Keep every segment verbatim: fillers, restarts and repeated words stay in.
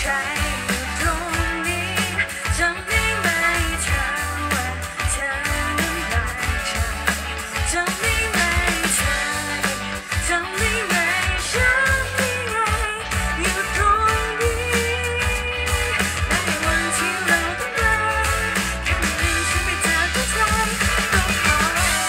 รอยู่ตรงนี้จำได้ไหมเธอว่าเธอนั้นรักฉันจำได้ไหมเธอจำได้ไหมฉันที่ไงอยู่ตรงนี้และในวันที่เราต้องไกลแค่ไม่ลืมฉันไปจากหัวใจก็พอ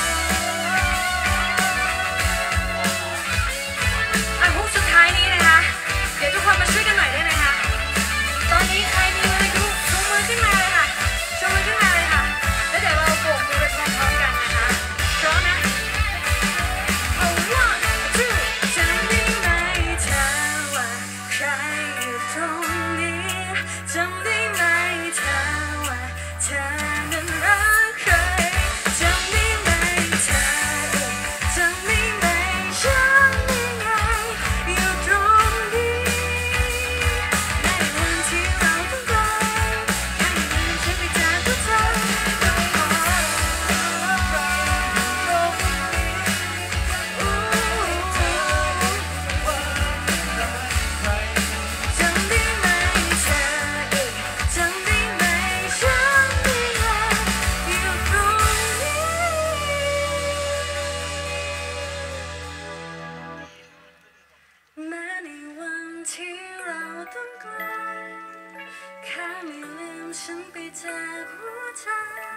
อ่ะฮุกสุดท้ายนี้นะคะเดี๋ยวทุกคนมาช่วยกันหน่อยได้ไหมคะตอนนี้ใครมีมือชูชูมือขึ้นมาเลยค่ะชูมือขึ้นมาเลยค่ะแล้วเดี๋ยวเราโบกมือไปพร้อมๆกันนะคะพร้อมนะ Oh one two จำได้ไหมเธอว่าใครอยู่ตรงนี้จำได้ไหมเธอว่าเธอนั้นรักใครจำได้ไหมเธอจำได้ไหมฉันยังไงอยู่ตรงนี้ในวันที่เราต้องไกลแค่ไม่ลืมฉันไปจากหัวใจก็พอจำได้ไหมเธอจำได้ไหมฉันยังไงอยู่ตรงนี้แม้ในวันที่เราต้องไกลแค่ไม่ลืมฉันไปจากหัวใจ